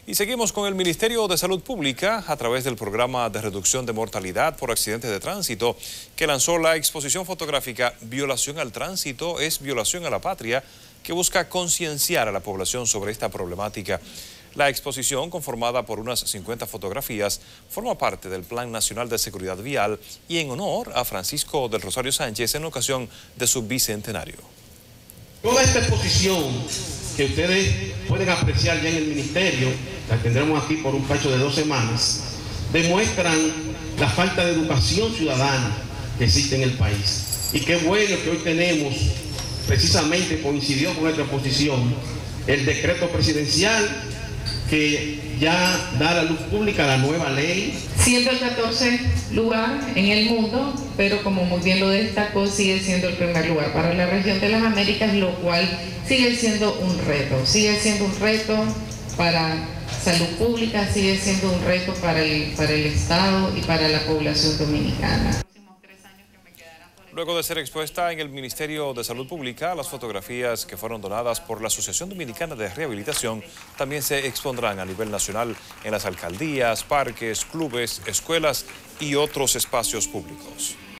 Y seguimos con el Ministerio de Salud Pública a través del programa de reducción de mortalidad por accidentes de tránsito que lanzó la exposición fotográfica Violación al Tránsito es Violación a la Patria, que busca concienciar a la población sobre esta problemática. La exposición, conformada por unas 50 fotografías, forma parte del Plan Nacional de Seguridad Vial y en honor a Francisco del Rosario Sánchez en ocasión de su bicentenario. Toda esta exposición que ustedes pueden apreciar ya en el ministerio, la tendremos aquí por un plazo de 2 semanas, demuestran la falta de educación ciudadana que existe en el país. Y qué bueno que hoy tenemos, precisamente coincidió con nuestra exposición, el decreto presidencial que ya da a la luz pública la nueva ley. Siendo el 14 lugar en el mundo, pero como muy bien lo destacó, sigue siendo el primer lugar para la región de las Américas, lo cual sigue siendo un reto para salud pública, sigue siendo un reto para el Estado y para la población dominicana. Luego de ser expuesta en el Ministerio de Salud Pública, las fotografías que fueron donadas por la Asociación Dominicana de Rehabilitación también se expondrán a nivel nacional en las alcaldías, parques, clubes, escuelas y otros espacios públicos.